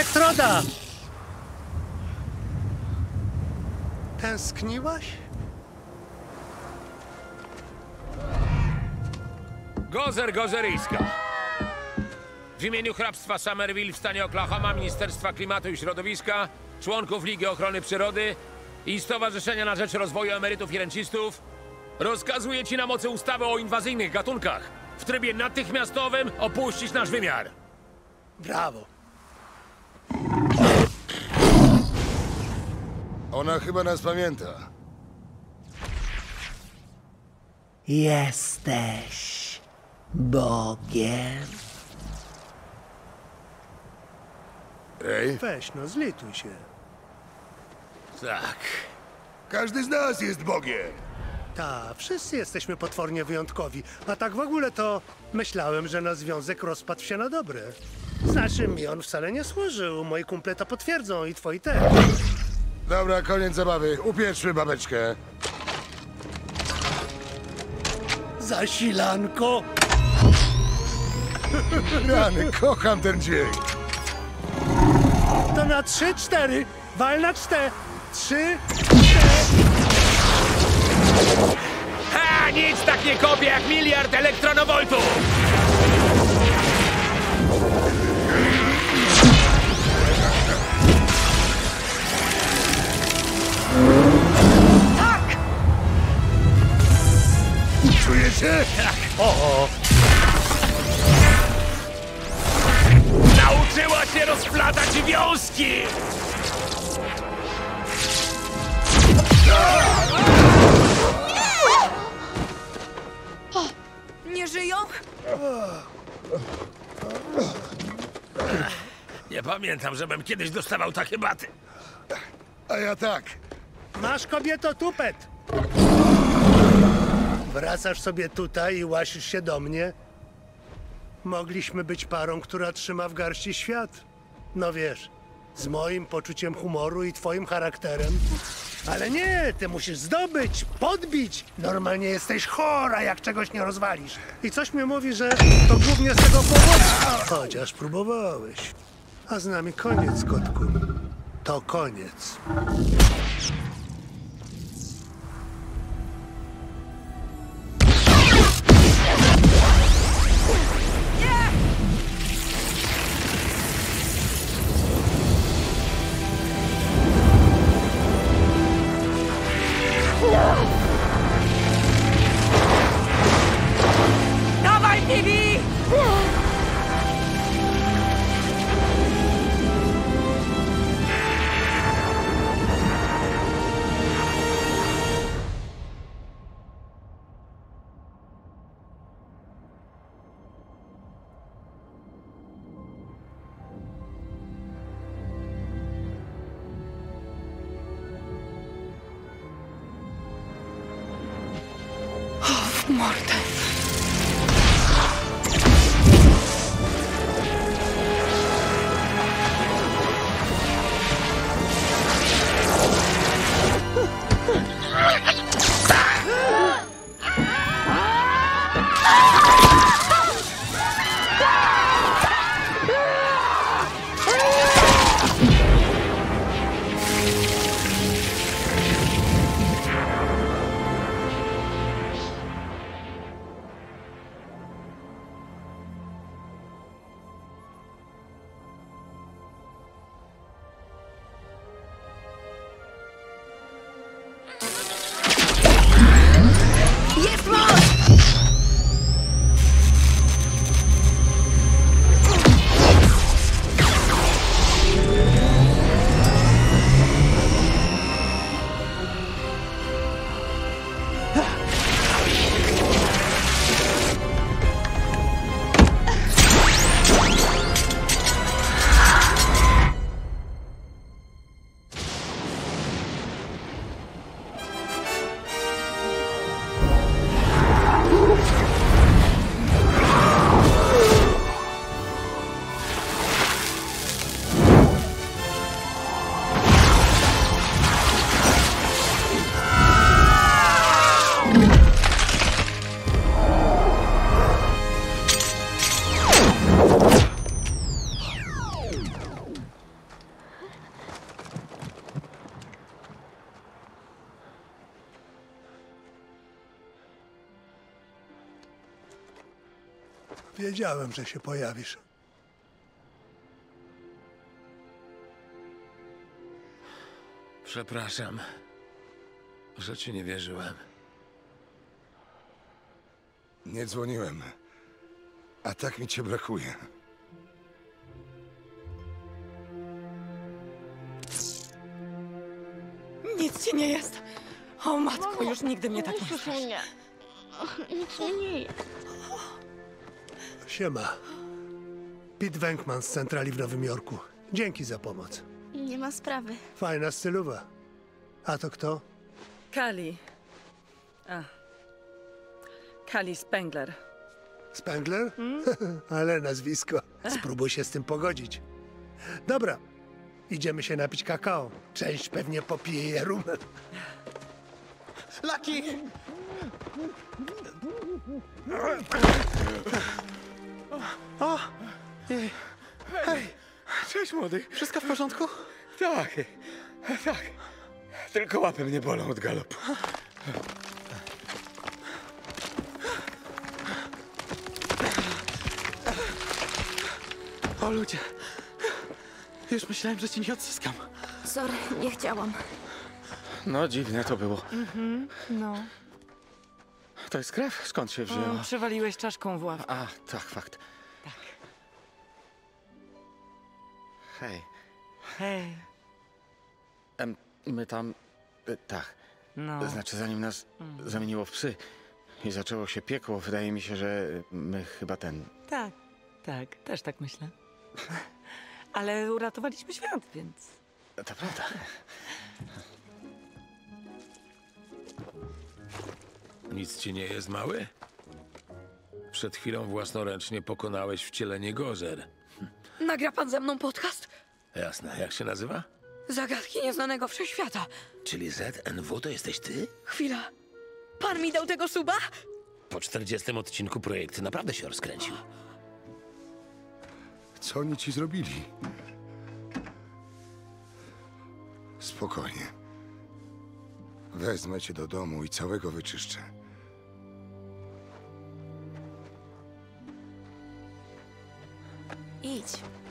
elektroda! Tęskniłaś? Gozeryjska. W imieniu hrabstwa Somerville w stanie Oklahoma, Ministerstwa Klimatu i Środowiska, członków Ligi Ochrony Przyrody i Stowarzyszenia na Rzecz Rozwoju Emerytów i Rencistów rozkazuję ci na mocy ustawy o inwazyjnych gatunkach w trybie natychmiastowym opuścić nasz wymiar. Brawo. Ona chyba nas pamięta. Jesteś Bogiem. Ej, Weź no, zlituj się. Tak. każdy z nas jest Bogiem. Ta, wszyscy jesteśmy potwornie wyjątkowi. A tak w ogóle to myślałem, że nasz związek rozpadł się na dobre. Znaczy mi on wcale nie służył. Moi kumple to potwierdzą i twoi też. Dobra, koniec zabawy. Upieczmy babeczkę. Zasilanko! Rany, kocham ten dźwięk. To na 3-4. Wal na 4. 3, 4. Ha! Nic tak nie kopie jak miliard elektronowoltów! Czujecie? Oho! Nauczyła się rozplatać wiązki! Nie żyją? Nie pamiętam, żebym kiedyś dostawał takie baty. A ja tak. Masz, kobieto, tupet! Wracasz sobie tutaj i łasisz się do mnie? Mogliśmy być parą, która trzyma w garści świat. No wiesz, z moim poczuciem humoru i twoim charakterem. Ale nie, ty musisz zdobyć, podbić. Normalnie jesteś chora, jak czegoś nie rozwalisz. I coś mi mówi, że to głównie z tego powodu. Chociaż próbowałeś. A z nami koniec, kotku. To koniec. Dawaj, Bibi! W mordę. Wiedziałem, że się pojawisz. Przepraszam, że ci nie wierzyłem. Nie dzwoniłem. A tak mi cię brakuje. Nic ci nie jest. O matko, już nigdy mnie tak nie strasz. Nie. Nic mi nie jest. Siema. Pete Venkman z centrali w Nowym Jorku. Dzięki za pomoc. Nie ma sprawy. Fajna stylowa. A to kto? Kali. Kali Spengler. Spengler? Ale nazwisko. Spróbuj się z tym pogodzić. Dobra. Idziemy się napić kakao. Część pewnie popije je rumem. Lucky! O! Jej. Hej! Cześć, młody. Wszystko w porządku? Tak, tak. Tylko łapy mnie bolą od galopu. O ludzie! Już myślałem, że ci nie odzyskam. Sorry, nie chciałam. No, dziwne to było. No. To jest krew? Skąd się wzięła? Przewaliłeś czaszką w ławkę. A, tak, fakt. Tak. Hej. Hej. My tam... tak. No. Znaczy, zanim nas zamieniło w psy i zaczęło się piekło, wydaje mi się, że my chyba Tak, tak. Też tak myślę. Ale uratowaliśmy świat, więc... To prawda. Nic ci nie jest, mały? Przed chwilą własnoręcznie pokonałeś wcielenie Gozer. Nagra pan ze mną podcast? Jasne, jak się nazywa? Zagadki nieznanego wszechświata. Czyli ZNW to jesteś ty? Chwila. Pan mi dał tego suba? Po 40 odcinku projekt naprawdę się rozkręcił. Co oni ci zrobili? Spokojnie. Wezmę cię do domu i całego wyczyszczę. Idź.